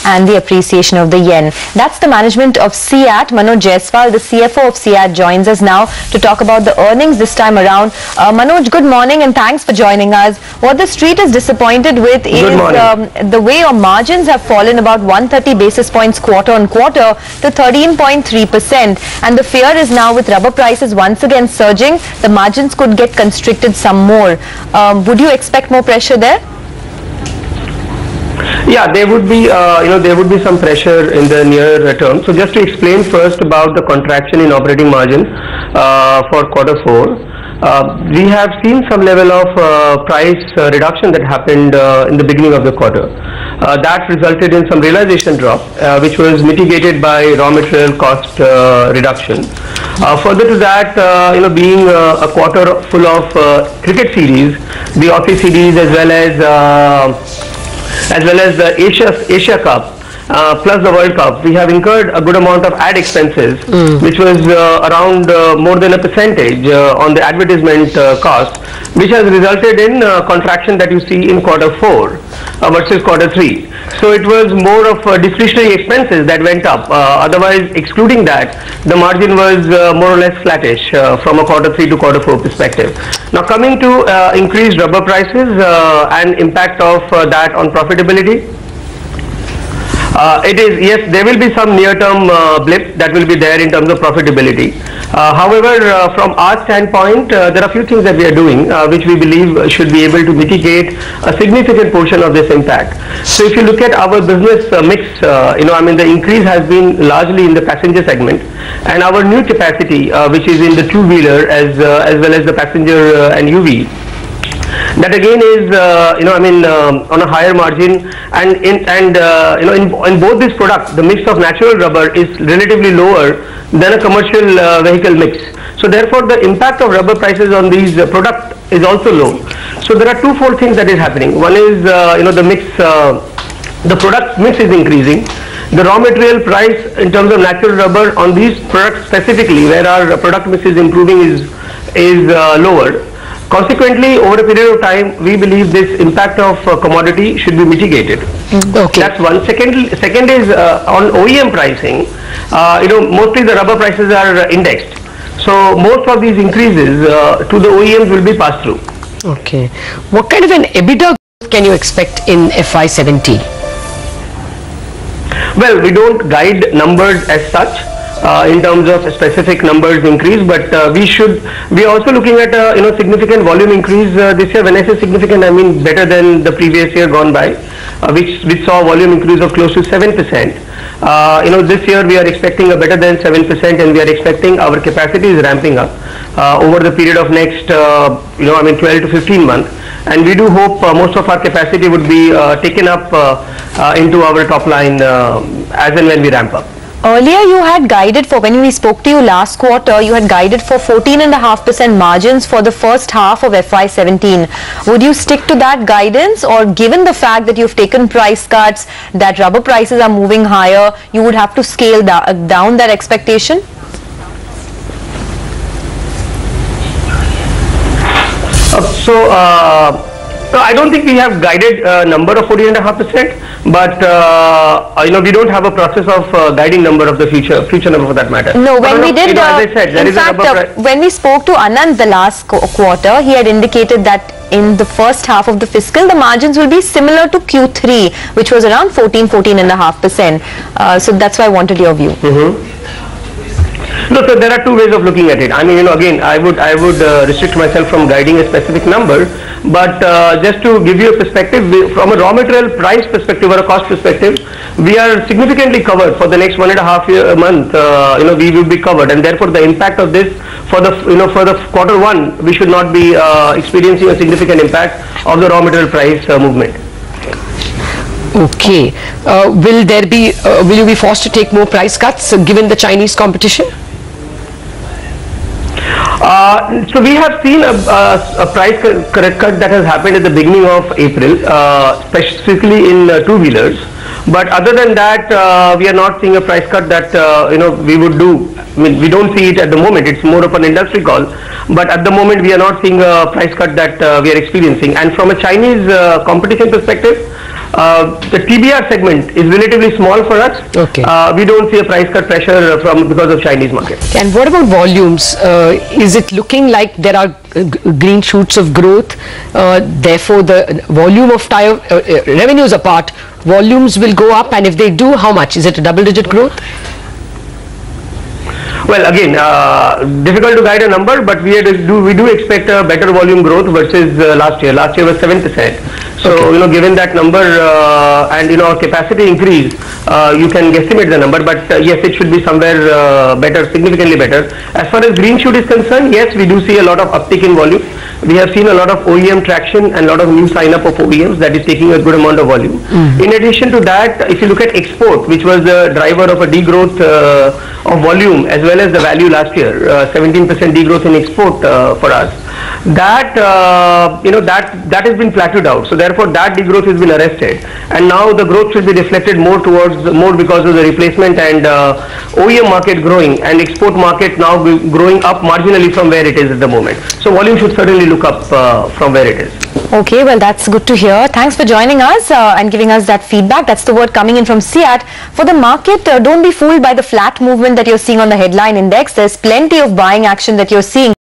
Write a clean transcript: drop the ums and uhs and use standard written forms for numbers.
and the appreciation of the yen. That's the management of CEAT. Manoj Jaiswal, the CFO of CEAT, joins us now to talk about the earnings this time around. Manoj, good morning and thanks for joining us. What the street is disappointed with is the way your margins have fallen about 130 basis points quarter on quarter to 13.3%. And the fear is now with rubber prices once again surging, the margins could get constricted some more. Would you expect more pressure there? Yeah, there would be, there would be some pressure in the near term. So just to explain first about the contraction in operating margin for quarter 4. We have seen some level of price reduction that happened in the beginning of the quarter. That resulted in some realization drop, which was mitigated by raw material cost reduction. Further to that, being a quarter full of cricket series, the Office series as well as the Asia Cup, plus the World Cup, we have incurred a good amount of ad expenses, which was around more than a percentage on the advertisement cost, which has resulted in contraction that you see in quarter 4 versus quarter 3. So it was more of discretionary expenses that went up. Otherwise, excluding that, the margin was more or less flattish from a quarter 3 to quarter 4 perspective. Now coming to increased rubber prices and impact of that on profitability. Yes, there will be some near-term blip that will be there in terms of profitability. However, from our standpoint, there are a few things that we are doing which we believe should be able to mitigate a significant portion of this impact. So if you look at our business mix, the increase has been largely in the passenger segment, and our new capacity, which is in the two-wheeler as well as the passenger and UV. That again is, on a higher margin, and in both these products, the mix of natural rubber is relatively lower than a commercial vehicle mix. So therefore, the impact of rubber prices on these products is also low. So there are twofold things that is happening. One is, the product mix is increasing. The raw material price in terms of natural rubber on these products specifically, where our product mix is improving, is lower. Consequently, over a period of time, we believe this impact of commodity should be mitigated. Okay. That's one. Second is on OEM pricing. Mostly the rubber prices are indexed. So most of these increases to the OEMs will be passed through. Okay. What kind of an EBITDA can you expect in FY17? Well, we don't guide numbers as such. In terms of specific numbers increase, but we are also looking at significant volume increase this year. When I say significant, I mean better than the previous year gone by, which saw volume increase of close to 7%. This year we are expecting a better than 7%, and we are expecting our capacity is ramping up over the period of next 12 to 15 months, and we do hope most of our capacity would be taken up into our top line as and when we ramp up. Earlier you had guided for, when we spoke to you last quarter, you had guided for 14.5% margins for the first half of FY17. Would you stick to that guidance, or given the fact that you've taken price cuts, that rubber prices are moving higher, you would have to scale down that expectation? I don't think we have guided a number of 14.5%, but we don't have a process of guiding number of the future number for that matter. No, when we did, as I said, there in is fact, when we spoke to Anand the last quarter, he had indicated that in the first half of the fiscal, the margins will be similar to Q3, which was around 14.5%. So that's why I wanted your view. No, so there are two ways of looking at it. I mean, again, I would restrict myself from guiding a specific number, but just to give you a perspective, from a raw material price perspective or a cost perspective, we are significantly covered for the next 1.5 month. We will be covered, and therefore the impact of this for the quarter 1, we should not be experiencing a significant impact of the raw material price movement. Okay. Will you be forced to take more price cuts given the Chinese competition? So we have seen a price cut that has happened at the beginning of April, specifically in two-wheelers. But other than that, we are not seeing a price cut that we would do. I mean, we don't see it at the moment. It's more of an industry call. But at the moment, we are not seeing a price cut that we are experiencing. And from a Chinese competition perspective, The TBR segment is relatively small for us. Okay. We don't see a price cut pressure because of Chinese market. And what about volumes? Is it looking like there are green shoots of growth? Therefore, the volume of tire revenues apart, volumes will go up, and if they do, how much? Is it a double-digit growth? Well, again, difficult to guide a number, but we do expect a better volume growth versus last year. Last year was 7%. So, Okay. Given that number and our capacity increase, you can guesstimate the number. But yes, it should be somewhere better, significantly better. As far as green shoot is concerned, yes, we do see a lot of uptick in volume. We have seen a lot of OEM traction and a lot of new sign up of OEMs that is taking a good amount of volume. In addition to that, if you look at export, which was the driver of a degrowth of volume as well as the value last year, 17% degrowth in export for us. That that has been plateaued out. So therefore, that degrowth has been arrested, and now the growth should be reflected more because of the replacement and OEM market growing and export market now growing up marginally from where it is at the moment. So volume should certainly look up from where it is. Okay, well, that's good to hear. Thanks for joining us and giving us that feedback. That's the word coming in from CEAT. For the market, don't be fooled by the flat movement that you're seeing on the headline index. There's plenty of buying action that you're seeing.